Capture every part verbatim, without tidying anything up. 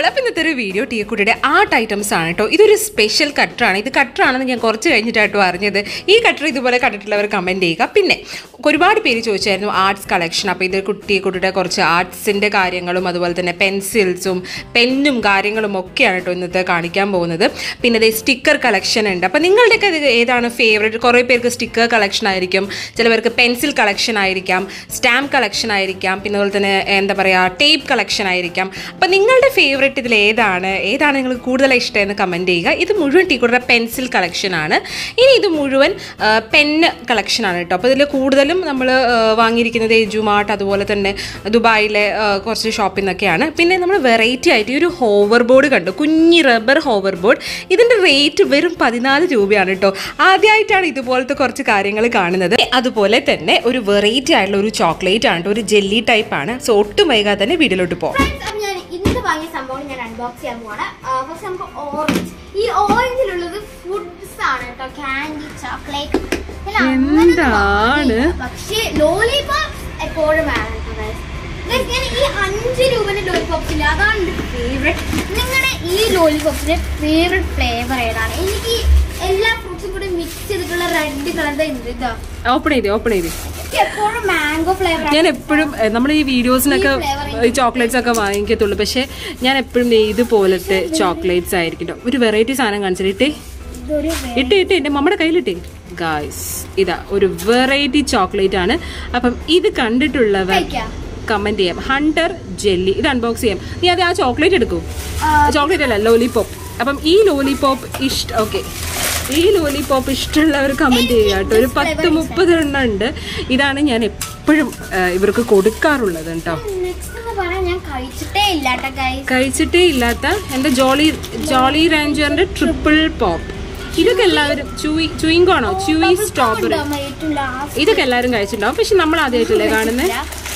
അപ്പോൾ ഇന്നത്തെ ഒരു വീഡിയോ ടീക്കുട്ടിയുടെ ആർട്ട് ഐറ്റംസ് ആണ് കേട്ടോ. ഇതൊരു സ്പെഷ്യൽ കട്ടറാണ്. ഇത് കട്ടറാണെന്ന് ഞാൻ കുറച്ച് കഴിഞ്ഞിട്ടായിട്ടോ അറിഞ്ഞത്. ഈ കട്ടർ ഇതുപോലെ കണ്ടിട്ടുള്ളവർ കമൻറ്റ് ചെയ്യുക. പിന്നെ ഒരുപാട് പേര് ചോദിച്ചായിരുന്നു ആർട്സ് കളക്ഷൻ. അപ്പോൾ ഇത് കുട്ടിയുടെ കുറച്ച് ആർട്സിൻ്റെ കാര്യങ്ങളും അതുപോലെ തന്നെ പെൻസിൽസും പെന്നും കാര്യങ്ങളും ഒക്കെയാണ് കേട്ടോ ഇന്നത്തെ കാണിക്കാൻ പോകുന്നത്. പിന്നെ ഇത് സ്റ്റിക്കർ കളക്ഷൻ ഉണ്ട്. അപ്പോൾ നിങ്ങളുടെയൊക്കെ ഇത് ഏതാണ് ഫേവറേറ്റ്? കുറേ പേർക്ക് സ്റ്റിക്കർ കളക്ഷൻ ആയിരിക്കും, ചിലവർക്ക് പെൻസിൽ കളക്ഷൻ ആയിരിക്കാം, സ്റ്റാമ്പ് കളക്ഷൻ ആയിരിക്കാം, പിന്നെ അതുപോലെ തന്നെ എന്താ പറയുക ടേപ്പ് കളക്ഷൻ ആയിരിക്കാം. അപ്പോൾ നിങ്ങളുടെ ഫേവറേറ്റ് ഇതിൽ ഏതാണ് ഏതാണ് നിങ്ങൾക്ക് കൂടുതലായി ഇഷ്ടമെന്ന് കമൻറ്റ് ചെയ്യുക. ഇത് മുഴുവൻ ടീക്കുട്ടിയുടെ പെൻസിൽ കളക്ഷനാണ്. ഇനി ഇത് മുഴുവൻ പെന്ന് കളക്ഷനാണ് കേട്ടോ. അപ്പോൾ ഇതിൽ കൂടുതലും നമ്മൾ വാങ്ങിയിരിക്കുന്നത് ജുമാർട്ട് അതുപോലെ തന്നെ ദുബായിലെ കുറച്ച് ഷോപ്പിൽ നിന്നൊക്കെയാണ്. പിന്നെ നമ്മൾ വെറൈറ്റി ആയിട്ട് ഈ ഒരു ഹോവർ ബോർഡ് കണ്ടു, കുഞ്ഞി റബ്ബർ ഹോവർ ബോർഡ്. ഇതിൻ്റെ റേറ്റ് വെറും പതിനാല് രൂപയാണ് കേട്ടോ. ആദ്യമായിട്ടാണ് ഇതുപോലത്തെ കുറച്ച് കാര്യങ്ങൾ കാണുന്നത്. അതുപോലെ തന്നെ ഒരു വെറൈറ്റി ആയിട്ടുള്ള ഒരു ചോക്ലേറ്റ് ആണ്, ഒരു ജെല്ലി ടൈപ്പ് ആണ്. സോ ഒട്ടും വൈകാതെ തന്നെ വീട്ടിലോട്ട് പോകാം. ഇന്നത്തെ വാങ്ങിയ സംഭവം ഞാൻ അൺബോക്സ് ചെയ്യാൻ പോവാണ്. ഫസ്റ്റ് നമുക്ക് ഓറഞ്ച്. ഈ ഓറഞ്ചിലുള്ളത് ഫുഡ്സ് ആണ് കേട്ടോ, കാൻഡി, ചോക്ലേറ്റ്. എന്താണ് പക്ഷേ ലോലിപോപ്പ് എപ്പോഴും വേണം കേട്ടോ. ഞാൻ ഈ അഞ്ച് രൂപന്റെ ലോലിപോപ്സ് ഇല്ല, അതാണ് എന്റെ ഫേവറേറ്റ്. നിങ്ങളുടെ ഈ ലോലിപോപ്സിന്റെ ഫേവറേറ്റ് ഫ്ലേവർ ഏതാണ്? എനിക്ക് എല്ലാ ഫ്രൂട്ട്സും കൂടി മിക്സ് ചെയ്തിട്ടുള്ള റെഡ് കളർ ഇതാ. ഓപ്പൺ ചെയ്തേ ഓപ്പൺ ചെയ്തേ എപ്പോഴും മാംഗോ ഫ്ലേവർ. ഞാൻ എപ്പോഴും നമ്മൾ ഈ വീഡിയോസിനൊക്കെ ഈ ചോക്ലേറ്റ്സ് ഒക്കെ വാങ്ങിക്കത്തുള്ളൂ. പക്ഷെ ഞാൻ എപ്പോഴും ഇതുപോലത്തെ ചോക്ലേറ്റ്സ് ആയിരിക്കും. ഒരു വെറൈറ്റി സാധനം കാണിച്ചിട്ടേ ഇട്ട് ഇട്ട് എന്റെ നമ്മുടെ കയ്യിലിട്ടേ ഗായ്സ്. ഇതാ ഒരു വെറൈറ്റി ചോക്ലേറ്റ് ആണ്. അപ്പം ഇത് കണ്ടിട്ടുള്ളവർ കമന്റ് ചെയ്യാം. Hunter jelly. ഇത് അൺബോക്സ് ചെയ്യാം. നീ അത് ആ ചോക്ലേറ്റ് എടുക്കൂ. ചോക്ലേറ്റ് അല്ല, ലോലിപോപ്പ്. അപ്പം ഈ ലോലിപോപ്പ് ഇഷ്ട ഓക്കെ ഈ ലോലിപോപ്പ് ഇഷ്ടമുള്ളവർ കമന്റ് ചെയ്യുക കേട്ടോ. ഒരു പത്ത് മുപ്പത് എണ്ണം ഉണ്ട്. ഇതാണ് ഞാൻ എപ്പോഴും ഇവർക്ക് കൊടുക്കാറുള്ളത് കേട്ടോ. കഴിച്ചിട്ടേ ഇല്ലാത്ത എന്റെ ജോളി ജോളി റാഞ്ചറിന്റെ ട്രിപ്പിൾ പോപ്പ്. ഇതൊക്കെ എല്ലാവരും ചൂയിങ്കോണോ ചൂയി സ്ട്രോബെറി ഇതൊക്കെ എല്ലാവരും കഴിച്ചിട്ടുണ്ടാവും. പക്ഷെ നമ്മൾ ആദ്യമായിട്ടല്ലേ കാണുന്നത്.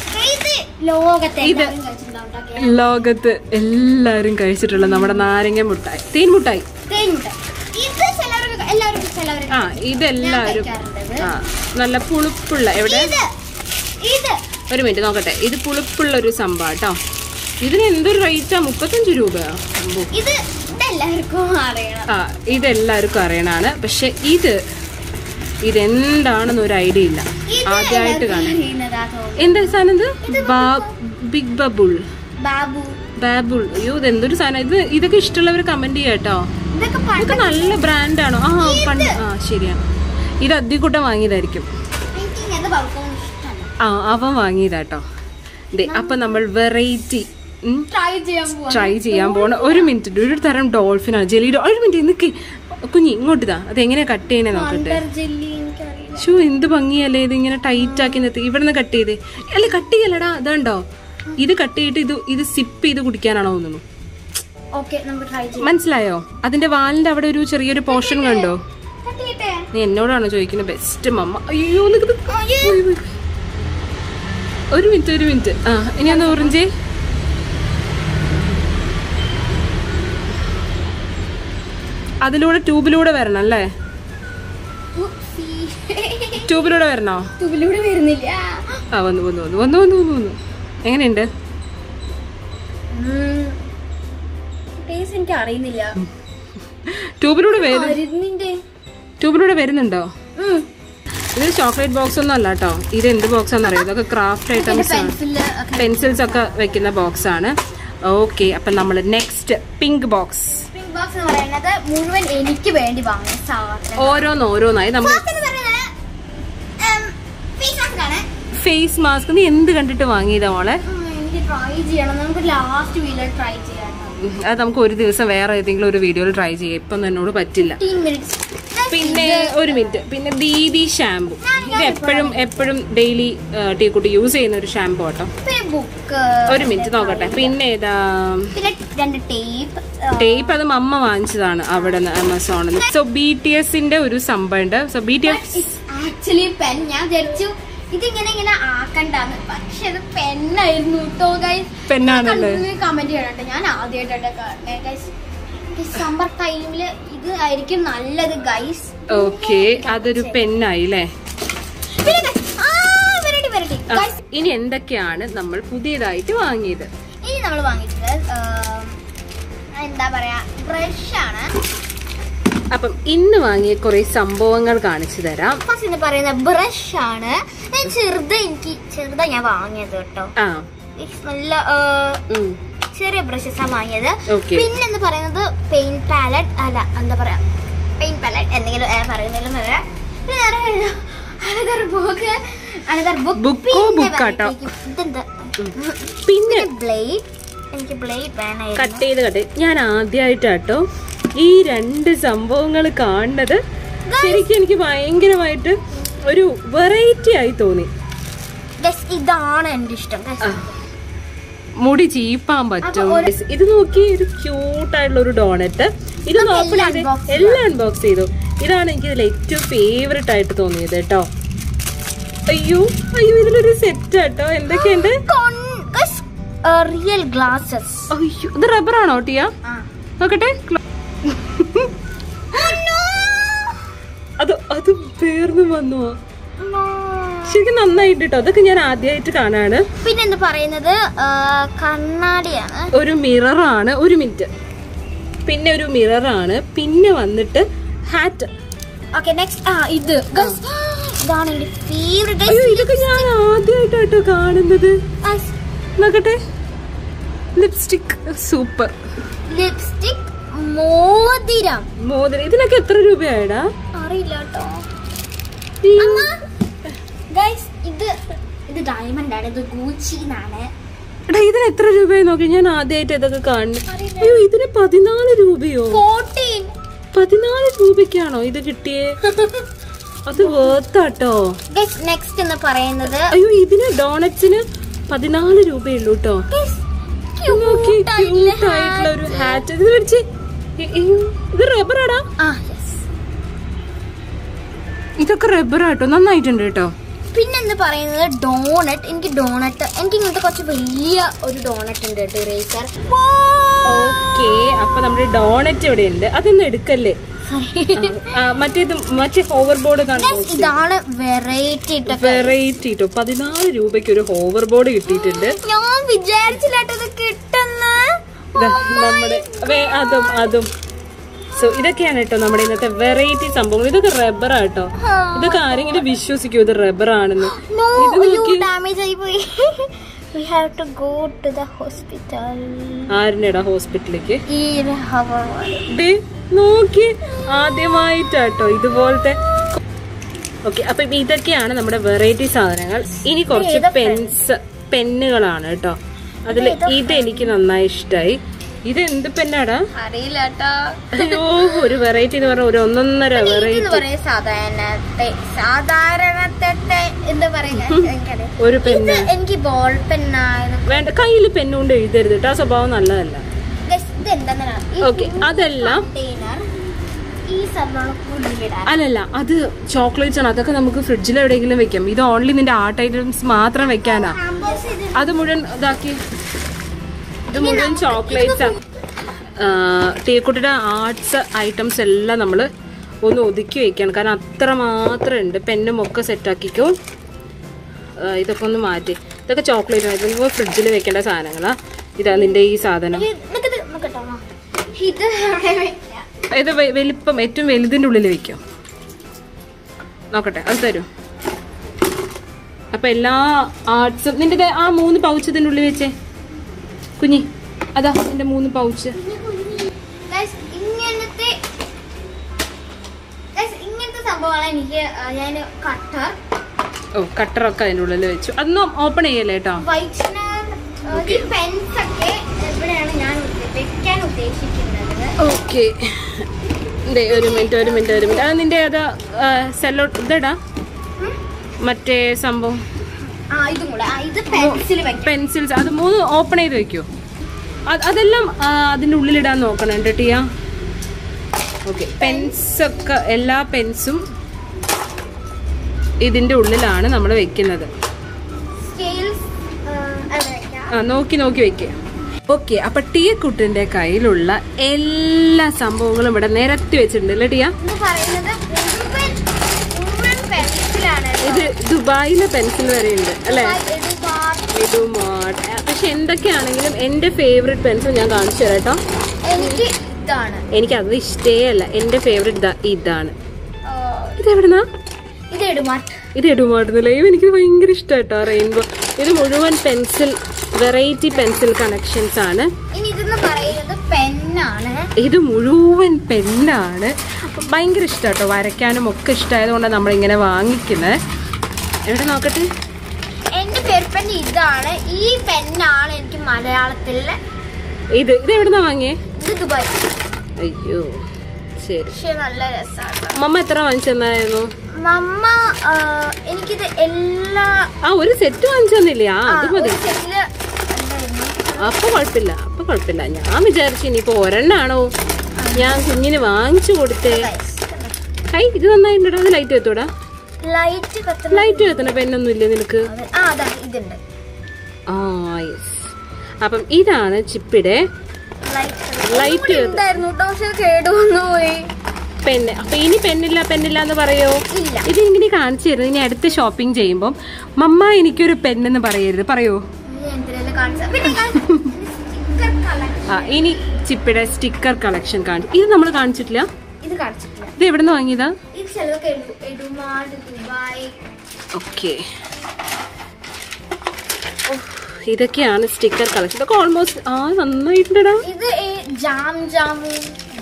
ഇത് ലോകത്ത് എല്ലാരും കഴിച്ചിട്ടുള്ള നമ്മുടെ നാരങ്ങ മുട്ടായി, തേൻ മുട്ടായി. ആ ഇതെല്ലാവരും ആ നല്ല പുളിപ്പുള്ള. എവിടെ ഒരു മിനിറ്റ് നോക്കട്ടെ. ഇത് പുളിപ്പുള്ള ഒരു സംഭവം കേട്ടോ. ഇതിന് എന്തൊരു റേറ്റാ? മുപ്പത്തഞ്ച് രൂപയോ? ആ ഇതെല്ലാവർക്കും അറിയണാണ്. പക്ഷെ ഇത് ഇതെന്താണെന്ന് ഒരു ഐഡിയ ഇല്ല. ആദ്യമായിട്ട് കാണാൻ. എന്താ സാധനം ഇത്? Big bubble Babol. അയ്യോ ഇതെന്തൊരു സാധനം ഇത്. ഇതൊക്കെ ഇഷ്ടമുള്ളവർ കമന്റ് ചെയ്യാം കേട്ടോ. ഇതൊക്കെ നല്ല ബ്രാൻഡാണോ? ആ പണ്ട് ആ ശരിയാണ്. ഇത് അധികൂട്ടം വാങ്ങിയതായിരിക്കും. ആ അവൻ വാങ്ങിയതാട്ടോ. ദേ അപ്പൊ നമ്മൾ വെറൈറ്റി ട്രൈ ചെയ്യാൻ പോണ. ഒരു മിനിറ്റ്, ഒരു തരം ഡോൾഫിനാണ് ജെല്ലി. ഒരു മിനിറ്റ് നിക്ക് കുഞ്ഞി ഇങ്ങോട്ട് ഇതാ. അത് എങ്ങനെയാ കട്ട് ചെയ്യണേ നോക്കട്ടെ. ഷൂ എന്ത് ഭംഗിയല്ലേ ഇത്. ഇങ്ങനെ ടൈറ്റ് ആക്കി നിർത്തി. ഇവിടെ നിന്ന് കട്ട് ചെയ്തേ. അല്ലെ കട്ട് ചെയ്യല്ലടാ. അതുണ്ടോ ഇത് കട്ട് ചെയ്തിട്ട് ഇത് ഇത് സിപ്പ് ചെയ്ത് കുടിക്കാനാണോ തോന്നുന്നു. മനസ്സിലായോ? അതിന്റെ വാലിന്റെ അവിടെ ഒരു ചെറിയൊരു പോർഷൻ കണ്ടോ? നീ എന്നോടാണോ ചോദിക്കുന്നത്? Best mamma. അയ്യോ ഒരു മിനിറ്റ് ഒരു മിനിറ്റ്. ആ ഇനി ഒന്ന് ഓറഞ്ചേ. അതിലൂടെ ട്യൂബിലൂടെ വരണം അല്ലേ? ട്യൂബിലൂടെ വരണോ? ട്യൂബിലൂടെ വരുന്നില്ല. ആ വന്നു വന്നു വന്നു വന്നു വന്നു വന്നു വന്നു എങ്ങനെയുണ്ട്? എനിക്ക് അറിയുന്നില്ല. ട്യൂബിലൂടെ ട്യൂബിലൂടെ വരുന്നുണ്ടോ? ഇത് ചോക്ലേറ്റ് ബോക്സ് ഒന്നും അല്ല കേട്ടോ. ഇത് എന്ത് ബോക്സ് ആണെന്ന് അറിയാം. ഇതൊക്കെ ക്രാഫ്റ്റ് ഐറ്റംസ് ആണ്. പെൻസിൽസ് ഒക്കെ വെക്കുന്ന ബോക്സ് ആണ്. ഓക്കെ അപ്പൊ നമ്മൾ next pink box. Pink box എന്ന് പറയുന്നത് മുഴുവൻ എനിക്ക് വേണ്ടി വാങ്ങിയ സാധനം. ഓരോന്ന് ഓരോന്നായി നമ്മൾ ഫേസ് മാസ്ക്. നീ എന്ത് കണ്ടിട്ട് വാങ്ങിയതാ മോളെ? എനിക്ക് ട്രൈ ചെയ്യണം. നമുക്ക് ലാസ്റ്റ് വീഡിയോ ട്രൈ ചെയ്യാം. അത് നമുക്ക് ഒരു ദിവസം വേറെ ഏതെങ്കിലും ഒരു വീഡിയോയിൽ ട്രൈ ചെയ്യാം. ഇപ്പം എന്നോട് പറ്റില്ല. പിന്നെ ഒരു മിനിറ്റ്. പിന്നെ ദീദി ഷാമ്പു. ഇത് എപ്പോഴും എപ്പോഴും ഡെയിലി ടീക്കുട്ടി യൂസ് ചെയ്യുന്ന ഒരു ഷാമ്പു കേട്ടോ. ഒരു മിനിറ്റ് നോക്കട്ടെ. പിന്നെ ഏതാ ടേപ്പ്? അത് മമ്മ വാങ്ങിച്ചതാണ് അവിടെ നിന്ന് ആമസോണിൽ. സോ ബി ടി എസിന്റെ ഒരു സംഭവം ഉണ്ട്. So B T S actually pen ഞാൻ വിചാരിച്ചു ഇതിങ്ങനെ ഇങ്ങനെ ആക്കണ്ടാന്ന്. പക്ഷെ അത് പെന്നായിരുന്നു കേട്ടോ. പെന്നാണല്ലേ? കമന്റ് ചെയ്യണം. ഞാൻ ആദ്യമായിട്ടാണ് സമ്മർ ടൈമില് ഇത് ആയിരിക്കും നല്ലത് ഗൈസ്. ഓക്കെ അതൊരു പെന്നായി അല്ലേ? ഇനി എന്തൊക്കെയാണ് നമ്മൾ പുതിയതായിട്ട് വാങ്ങിയത്? ഇനി നമ്മൾ വാങ്ങിച്ചത് എന്താ പറയാ ബ്രഷ് ആണ്. അപ്പം ഇന്ന് വാങ്ങിയ കുറെ സംഭവങ്ങൾ കാണിച്ചു തരാം. ഫസ്റ്റ് എന്ന് പറയുന്ന ബ്രഷ് ആണ്. ഞാൻ ചെറുത് എനിക്ക് ചെറുതാ ഞാൻ വാങ്ങിയത് കേട്ടോ. നല്ല ചെറിയ ബ്രഷസാ വാങ്ങിയത്. പിന്നെ എന്ന് പറയുന്നത് പെയിന്റ് പാലറ്റ് അല്ല എന്താ പറയാ പെയിന്റ് പാലറ്റ് എന്തെങ്കിലും പറയുന്നതിലും പറയാം. പിന്നെ ബ്ലേഡ് എനിക്ക് ബ്ലേഡ് വേണം കട്ട് ചെയ്ത് കട്ട്. ഞാൻ ആദ്യമായിട്ടാട്ടോ ഈ രണ്ട് സംഭവങ്ങൾ കാണുന്നത്. ശരിക്കും എനിക്ക് ഭയങ്കരമായിട്ട് ഒരു വെറൈറ്റി ആയി തോന്നി. ഇതാണ് എന്റെ ഇഷ്ടം. മുടി ചീപ്പാൻ പറ്റും. ഇത് നോക്കി ഒരു ക്യൂട്ട് ആയിട്ടുള്ള ഒരു ഡോണറ്റ്. ഇത് ഓപ്പൺ ചെയ്ത് എല്ലാം അൺബോക്സ് ചെയ്തു. ഇതാണ് എനിക്ക് ഇതിൽ ഏറ്റവും ഫേവറേറ്റ് ആയിട്ട് തോന്നിയത് കേട്ടോ. അയ്യോ അയ്യോ ഇതിലൊരു സെറ്റ് കേട്ടോ. എന്തൊക്കെയുണ്ട്? Real glasses. അയ്യോ ഇത് റബ്ബർ ആണോ ടിയ? നോക്കട്ടെ. അത് അത് പേർന്നു വന്നു. ശരിക്കും നന്നായിട്ട് കേട്ടോ. അതൊക്കെ ഞാൻ ആദ്യമായിട്ട് കാണാണ്. പിന്നെ എന്താ പറയുന്നത് കണ്ണാടിയാണ്. ഒരു മിററാണ്. ഒരു മിനിറ്റ്. പിന്നെ ഒരു മിററാണ്. പിന്നെ വന്നിട്ട് ഹാറ്റ്. ഓക്കേ നെക്സ്റ്റ് ആ ഇത് ഇതാണ് എന്റെ ഫേവറേറ്റ്. അയ്യോ ഇതൊക്കെ ഞാൻ ആദ്യമായിട്ടാട്ടോ കാണുന്നത്. നോക്കട്ടെ. ലിപ്സ്റ്റിക്. Super lipstick. മോതിരം. മോതിരം. ഇതിനൊക്കെ എത്ര രൂപയായിടാ? അറിയില്ല കേട്ടോ. ഗൈസ് ഇത് ഇത് ഡയമണ്ട് ആണ്. ഇത് ഗൂച്ചിന്നാണ്. എടാ ഇതിന് എത്ര രൂപയായി നോക്കി. ഞാൻ ആദ്യമായിട്ട് ഇതൊക്കെ കാണുന്നു. അയ്യോ ഇതിന് പതിനാല് രൂപയോ? പതിനാല് രൂപയ്ക്കാണോ ഇത് കിട്ടിയേ? അത് വേർത്താട്ടോ. നെക്സ്റ്റ് എന്ന് പറയുന്നത് അയ്യോ ഇതിന് ഡോണറ്റ്സിന് പതിനാല് രൂപയുള്ളൂ കേട്ടോ. നോക്കി ക്യൂട്ട് ആയിട്ടുള്ള ഒരു ഹാറ്റ്. ഇത് വെച്ച് ഇത് റബ്ബറാടാ. ഇതൊക്കെ റബ്ബറാട്ടോ. നന്നായിട്ടുണ്ട് കേട്ടോ. പിന്നെന്ത് പറയുന്നത് ഡോണറ്റ്. എനിക്ക് ഡോണറ്റ് എനിക്ക് ഇങ്ങനത്തെ കുറച്ച് വലിയ ഒരു ഡോണറ്റ് ഉണ്ട് കേട്ടോ. ഇറേസർ. ഓക്കെ അപ്പൊ നമ്മുടെ ഡോണറ്റ് ഇവിടെ ഉണ്ട്. അതൊന്നും എടുക്കല്ലേ. മറ്റേത് മറ്റേ ഹോവർ ബോർഡ് ഇതാണ് വെറൈറ്റി വെറൈറ്റി കേട്ടോ. പതിനാല് രൂപയ്ക്ക് ഒരു ഹോവർ ബോർഡ് കിട്ടിയിട്ടുണ്ട്. ഞാൻ വിചാരിച്ചില്ലാട്ടത് കിട്ടുന്ന നമ്മുടെ അതും അതും. സോ ഇതൊക്കെയാണ് കേട്ടോ നമ്മുടെ ഇന്നത്തെ വെറൈറ്റി സംഭവങ്ങൾ. ഇതൊക്കെ റബ്ബറാ കേട്ടോ. ഇതൊക്കെ ആരെങ്കിലും വിശ്വസിക്കൂ ഇത് റബ്ബർ ആണെന്ന്? ആരുടെടാ ഹോസ്പിറ്റലിലേക്ക് നോക്കി ആദ്യമായിട്ടാട്ടോ ഇതുപോലത്തെ. ഓക്കെ അപ്പൊ ഇതൊക്കെയാണ് നമ്മുടെ വെറൈറ്റി സാധനങ്ങൾ. ഇനി കുറച്ച് പെൻസ് പെന്നുകളാണ് കേട്ടോ. അതിൽ ഇത് എനിക്ക് നന്നായി ഇഷ്ടമായി. ഇത് എന്ത് പെന്നാടാ? അറിയില്ല. അയ്യോ ഒരു വെറൈറ്റി എന്ന് പറഞ്ഞ ഒരു ഒന്നൊന്നര വെറൈറ്റി. ഒരു പെന്ന് എനിക്ക് ബോൾ പെന്നാണ് വേണ്ട. കയ്യിൽ പെന്നുകൊണ്ട് എഴുതരുത് കേട്ടോ. ആ സ്വഭാവം നല്ലതല്ല. ഓക്കെ അതെല്ലാം അല്ലല്ല അത് ചോക്ലേറ്റ്സ് ആണ്. അതൊക്കെ നമുക്ക് ഫ്രിഡ്ജിൽ എവിടെയെങ്കിലും വെക്കാം. ഇത് ഓൺലി നിന്റെ ആർട്ട് ഐറ്റംസ് മാത്രം വെക്കാനാ. അത് മുഴുവൻ ഇതാക്കി ഇത് മുഴുവൻ ചോക്ലേറ്റ്സ് ആണ്. ടീക്കുട്ടിയുടെ ആർട്സ് ഐറ്റംസ് എല്ലാം നമ്മൾ ഒന്ന് ഒതുക്കി വെക്കണം. കാരണം അത്ര മാത്രം ഉണ്ട്. പെന്നും ഒക്കെ സെറ്റാക്കിക്കോ. ഇതൊക്കെ ഒന്ന് മാറ്റി. ഇതൊക്കെ ചോക്ലേറ്റ് ആണ്. ഇതൊക്കെ ഫ്രിഡ്ജിൽ വെക്കേണ്ട സാധനങ്ങളാ. ഇതാ നിന്റെ ഈ സാധനം. ഇത് വലിപ്പം ഏറ്റവും വലുതിൻ്റെ ഉള്ളിൽ വെക്കും. നോക്കട്ടെ അത് തരും. അപ്പൊ എല്ലാ ആർട്സും നിന്റെ ആ മൂന്ന് പൗച്ച് ഇതിൻ്റെ ഉള്ളിൽ വെച്ചേ കുഞ്ഞി. അതാ എന്റെ മൂന്ന് പൗച്ച്. ഇങ്ങനത്തെ ഇങ്ങനത്തെ സംഭവമാണ് എനിക്ക്. ഞാൻ കട്ടർ ഓ കട്ടറൊക്കെ അതിൻ്റെ ഉള്ളിൽ വെച്ചു. അതൊന്നും ഓപ്പൺ ചെയ്യല്ലേ കേട്ടോ. പെൻസ് ഒക്കെ എവിടെയാണ് ഞാൻ വെക്കാൻ ഉദ്ദേശിക്കുന്നത്. ഓക്കെ ഒരു മിനിറ്റ് ഒരു മിനിറ്റ് ഒരു മിനിറ്റ്. അത് നിന്റെ അതാ സെല്ലോ ഇതെടാ മറ്റേ സംഭവം പെൻസിൽസ്. അത് മൂന്ന് ഓപ്പൺ ചെയ്ത് വെക്കോ. അതെല്ലാം അതിൻ്റെ ഉള്ളിലിടാൻ നോക്കണം എൻ്റെ ടിയ. ഓക്കെ പെൻസൊക്കെ എല്ലാ പെൻസും ഇതിൻ്റെ ഉള്ളിലാണ് നമ്മൾ വെക്കുന്നത്. ആ നോക്കി നോക്കി വെക്കുക. ഓക്കെ അപ്പൊ ടീ കുട്ടിന്റെ കയ്യിലുള്ള എല്ലാ സംഭവങ്ങളും ഇവിടെ നിരത്തി വെച്ചിട്ടുണ്ട് അല്ലേ ടിയ? ഇത് ദുബായിലെ പെൻസിൽ വരെ ഉണ്ട് അല്ലേ? പക്ഷെ എന്തൊക്കെയാണെങ്കിലും എന്റെ ഫേവറേറ്റ് പെൻസിൽ ഞാൻ കാണിച്ചു തരാം കേട്ടോ. എനിക്ക് ഇതാണ്. എനിക്ക് അത് ഇഷ്ടേ അല്ല. എന്റെ ഫേവറേറ്റ് ഇതാ ഇതാണ്. ഇതെവിടുന്നാ? ഇത് എടുമാർട്ട്. ഇത് എടുമാർട്ടുന്നില്ല. എനിക്ക് ഭയങ്കര ഇഷ്ടമായിട്ടോ റെയിൻബോ. ഇത് മുഴുവൻ പെൻസിൽ, വെറൈറ്റി പെൻസിൽ കണക്ഷൻസ് ആണ്. ഇനി ഇതെന്ന് പറയുന്നത് പെന്നാണ്. ഇത് മുഴുവൻ പെന്നാണ്. ഭയങ്കര ഇഷ്ടമാട്ടോ, വരയ്ക്കാനും ഒക്കെ ഇഷ്ടമായതുകൊണ്ടാണ് നമ്മളിങ്ങനെ വാങ്ങിക്കുന്നത്. എവിടെ നോക്കട്ടെ. എന്റെ ഫേവറേറ്റ് പെൻ ഇതാണ്. ഈ പെന്നാണ് എനിക്ക് മലയാളത്തില്. ഇത് ഇത് എവിടുന്നാ വാങ്ങിയേ? ഇത് ദുബായ്. അയ്യോ ശരി. പക്ഷെ നല്ല രസമാണ്. മമ്മ എത്ര വാങ്ങിച്ചെന്നായിരുന്നു? മമ്മ എനിക്കിത് എല്ലാ ആ ഒരു സെറ്റ് വാങ്ങിച്ചു തന്നില്ലേ? ആ അത് മതി. സെറ്റില് അപ്പൊ കുഴപ്പമില്ല, അപ്പൊ കുഴപ്പമില്ല. ഞാൻ വിചാരിച്ചു ഇനിയിപ്പോ ഒരെണ്ണാണോ ഞാൻ കുഞ്ഞിന് വാങ്ങിച്ചു കൊടുത്തേ. ഹൈ ഇത് നന്നായിട്ടുണ്ടോ? അത് ലൈറ്റ് എത്തൂടാ? ലൈറ്റ് ലൈറ്റ് എത്തണ പെണ്ണൊന്നും ഇല്ലേ നിനക്ക്? ഇതുണ്ട്. ആ യെസ്. അപ്പം ഇതാണ് ചിപ്പിടെ ലൈറ്റ് കേടുവന്നുപോയി പെണ്ണ്. അപ്പൊ ഇനി പെണ്ണില്ല പെണ്ണില്ല എന്ന് പറയോ? ഇത് ഇങ്ങനെ കാണിച്ചു തരുന്നത്. ഇനി അടുത്ത ഷോപ്പിംഗ് ചെയ്യുമ്പം മമ്മ എനിക്കൊരു പെണ്ണെന്ന് പറയരുത്, പറയോ? ആ ഇനി ചിപ്പിടെ സ്റ്റിക്കർ കളക്ഷൻ കാണിച്ചു. ഇത് നമ്മൾ കാണിച്ചിട്ടില്ല. ഇത് കാണിച്ചിട്ടില്ല. ഇത് എവിടെ നിന്ന് വാങ്ങിയതാ? ഓക്കെ, ഇതൊക്കെയാണ് സ്റ്റിക്കർ കളക്ഷൻ. ഇതൊക്കെ ഓൾമോസ്റ്റ് ആ നന്നായിട്ടുണ്ടടാ. ഇത് ജാം ജാമു.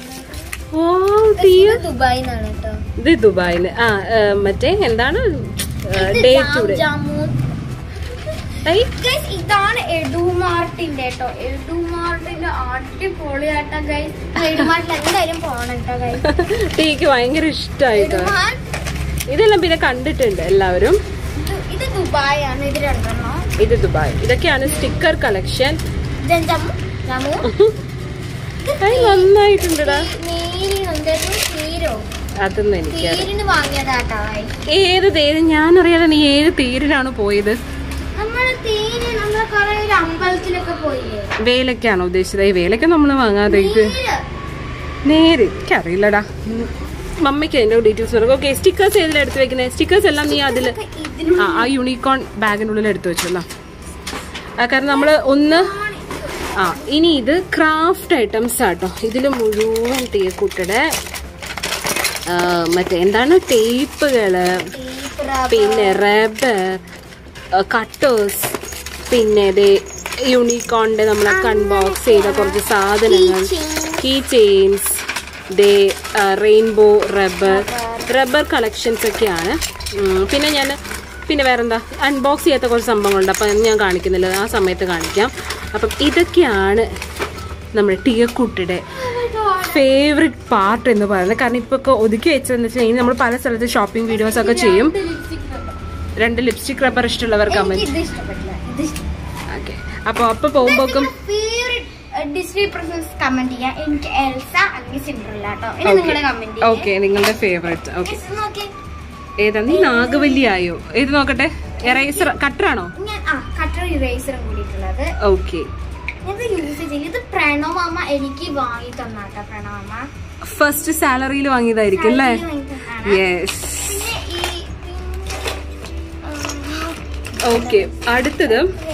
ദുബായിന്നാണ് കേട്ടോ. ഇത് ദുബായിന്ന്. ആ മറ്റേ എന്താണ് ഡേ ടു ഡേ. ഇതാണ് എടുമാർട്ടിന്റെ കേട്ടോ. എടുമാർട്ടിന്റെ അടിപൊളിയാട്ടോ ഗൈസ്. എടുമാർട്ടിൽ എന്തായാലും പോണം കേട്ടോ ഗൈസ്. ടീക്ക് ഭയങ്കര ഇഷ്ടമായിട്ടോ. ഇതെല്ലാം പിന്നെ കണ്ടിട്ടുണ്ട് എല്ലാവരും. ഇത് ദുബായ് ആണ്. ഇത് രണ്ടെണ്ണം. ഇത് ദുബായ്. ഇതൊക്കെയാണ് സ്റ്റിക്കർ കളക്ഷൻ. നന്നായിട്ടുണ്ടടാ. അതൊന്നും എനിക്ക് ഏത് തേര് ഞാൻ അറിയാതെ നീ ഏത് തേരിലാണ് പോയത്? വേലക്കാണോ ഉദ്ദേശിച്ചത്? ഈ വേലക്ക നമ്മള് വാങ്ങാതെ ഇത് നേര് എനിക്കറിയില്ലടാ. മമ്മിക്ക് അതിന്റെ ഡീറ്റെയിൽസ് പറയും. ഓക്കെ, സ്റ്റിക്കേഴ്സ് ഏതിലാണ് എടുത്ത് വെക്കുന്നത്? സ്റ്റിക്കേഴ്സ് എല്ലാം നീ അതില് ആ ആ യൂണിക്കോൺ ബാഗിനുള്ളിൽ എടുത്തു വെച്ചല്ലോ. കാരണം നമ്മള് ഒന്ന് ആ ഇനി ഇത് ക്രാഫ്റ്റ് ഐറ്റംസ് ആട്ടോ. ഇതിൽ മുഴുവൻ ടീക്കുട്ടിയുടെ മറ്റേ എന്താണ് ടേപ്പുകള്, പിന്നെ റബ്ബർ കട്ടേഴ്സ്, പിന്നെ യൂണിക്കോണിന്റെ നമ്മളൊക്കെ അൺബോക്സ് ചെയ്ത കുറച്ച് സാധനങ്ങൾ, കീ ചെയിൻസ്, ദേ റെയിൻബോ റബ്ബർ റബ്ബർ കളക്ഷൻസ് ഒക്കെയാണ്. പിന്നെ ഞാൻ പിന്നെ വേറെന്താ അൺബോക്സ് ചെയ്യാത്ത കുറച്ച് സംഭവങ്ങളുണ്ട്. അപ്പം ഞാൻ കാണിക്കുന്നില്ല, ആ സമയത്ത് കാണിക്കാം. അപ്പം ഇതൊക്കെയാണ് നമ്മുടെ ടീക്കുട്ടിയുടെ ഫേവറേറ്റ് പാർട്ട് എന്ന് പറയുന്നത്. കാരണം ഇപ്പോൾ ഒക്കെ ഒതുക്കി വെച്ചതെന്ന് വെച്ചാൽ ഇനി നമ്മൾ പല സ്ഥലത്ത് ഷോപ്പിംഗ് വീഡിയോസ് ഒക്കെ ചെയ്യും. രണ്ട് ലിപ്സ്റ്റിക് റബ്ബർ ഇഷ്ടമുള്ളവർ കമന്റ്. ഓക്കെ, അപ്പോൾ അപ്പൊ പോകുമ്പോക്കും ഓക്കെ നിങ്ങളുടെ ഫേവറേറ്റ്. ഓക്കെ, ഏതാ നീ നാഗവല്ലി ആയോ? ഏത് നോക്കട്ടെ. എറേസർ കട്ടറാണോ? ഓക്കെ, ഫസ്റ്റ് സാലറിയിൽ വാങ്ങിയതായിരിക്കും അല്ലേ? യെസ്. ഓക്കെ, അടുത്തത്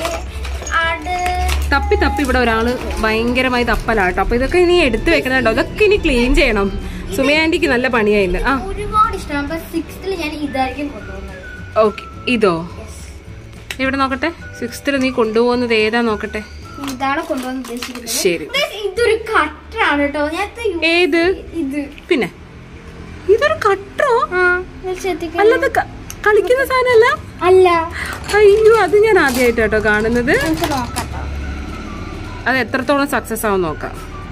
തപ്പി തപ്പി ഇവിടെ ഒരാള് ഭയങ്കരമായി തപ്പലാട്ടോ. അപ്പൊ ഇതൊക്കെ ഇനി എടുത്തു വെക്കണോ? ഇതൊക്കെ ഇനി ക്ലീൻ ചെയ്യണം. സുമയ ആന്റിക്ക് നല്ല പണിയായില്ല. ആ ഓക്കെ, ഇതോ ഇവിടെ നോക്കട്ടെ. സിക്സ്ത്തിൽ നീ കൊണ്ടുപോകുന്നത് ഏതാ നോക്കട്ടെ. ശരി, ഇതൊരു കട്ടറാണ് കേട്ടോ. ഏത്? പിന്നെ ഇതൊരു കട്ടറോ? അല്ലാതെ കളിക്കുന്ന സാധനമല്ല അല്ല. അയ്യോ, അത് ഞാൻ ആദ്യമായിട്ടോ കാണുന്നത്. അത് എത്രത്തോളം സക്സസ് ആവും നോക്കാം.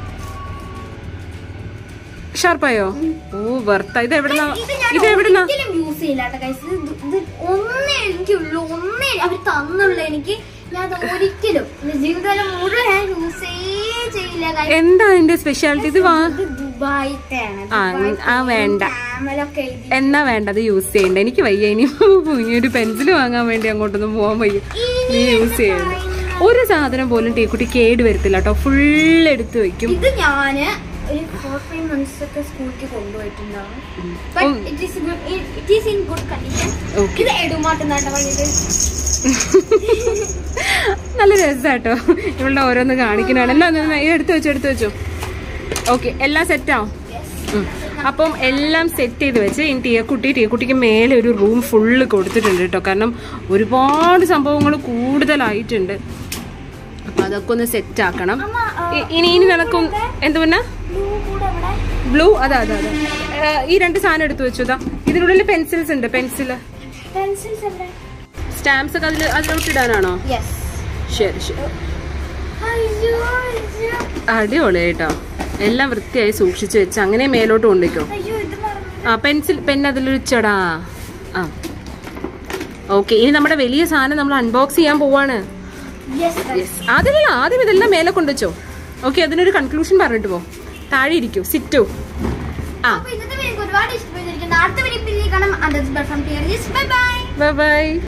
ഷാർപ്പായോ? ഓ വെർത്ത. ഇത് എവിടുന്നാ? ഇത് എവിടുന്നാ? യൂസ് ചെയ്യില്ല ഒന്നേ എനിക്കുള്ളൂ. ഒന്നേ അവർ തന്നുള്ള എനിക്ക് ഞാൻ ഒരിക്കലും ജീവിതകാലം മുഴുവൻ ഞാൻ യൂസ് ചെയ്യില്ല. എന്താ അതിന്റെ സ്പെഷ്യാലിറ്റി? ഇത് ആ വേണ്ട എന്നാ വേണ്ടത് യൂസ് ചെയ്യണ്ട. എനിക്ക് വയ്യ. ഇനി ഒരു പെൻസിൽ വാങ്ങാൻ വേണ്ടി അങ്ങോട്ടൊന്നും പോവാൻ വയ്യ. നീ യൂസ് ചെയ്യണ്ട. ഒരു സാധനം പോലും ടീക്കുട്ടി കേട് വരത്തില്ല കേട്ടോ. ഫുൾ എടുത്ത് വെക്കും. ഇത് ഞാന് ഒരു ഫോർ ഫൈവ് മന്ത്സ് ഒക്കെ സ്കൂളിലേക്ക് കൊണ്ടുപോയിട്ടുണ്ടാവും. നല്ല രസാട്ടോ ഇവളുടെ ഓരോന്ന് കാണിക്കണാണ്. എന്നാ എടുത്തു വെച്ചോ എടുത്തു വെച്ചോ. ഓക്കെ എല്ലാം സെറ്റാവും. അപ്പം എല്ലാം സെറ്റ് ചെയ്ത് വെച്ച് ഇനി ടീയക്കുട്ടി ടീയക്കുട്ടിക്ക് മേലെ ഒരു റൂം ഫുള്ള് കൊടുത്തിട്ടുണ്ട് കേട്ടോ. കാരണം ഒരുപാട് സംഭവങ്ങൾ കൂടുതലായിട്ടുണ്ട്. അപ്പം അതൊക്കെ ഒന്ന് സെറ്റ് ആക്കണം. ഇനി ഇനി നടക്കും എന്ത് പിന്നെ ബ്ലൂ. അതെ അതെ അതെ ഈ രണ്ട് സാധനം എടുത്തു വെച്ചതാ. ഇതിനുള്ളിൽ പെൻസിൽസ് ഉണ്ട്. പെൻസില് സ്റ്റാമ്പ്സ് ഒക്കെ അതിൽ അതിലോട്ട് ഇടാനാണോ? ശരി ശരി. അടിപൊളി കേട്ടോ. എല്ലാം വൃത്തിയായി സൂക്ഷിച്ചു വെച്ച് അങ്ങനെ മേലോട്ട് കൊണ്ടുവയ്ക്കോ. ആ പെൻസിൽ പെൻ അതിൽ വെച്ചടാ. ആ ഓക്കെ. ഇനി നമ്മുടെ വലിയ സാധനം നമ്മൾ അൺബോക്സ് ചെയ്യാൻ പോവാണ്. ആദ്യമല്ല ആദ്യം ഇതെല്ലാം മേലെ കൊണ്ടുവച്ചോ. ഓക്കെ അതിനൊരു കൺക്ലൂഷൻ പറഞ്ഞിട്ട് പോ. താഴെ ഇരിക്കൂ. സിറ്റു. ആ ഒരുപാട് ഇഷ്ടപ്പെട്ടിരിക്കുന്നു. അടുത്ത വീഡിയോയിൽ കാണാം. Bye by.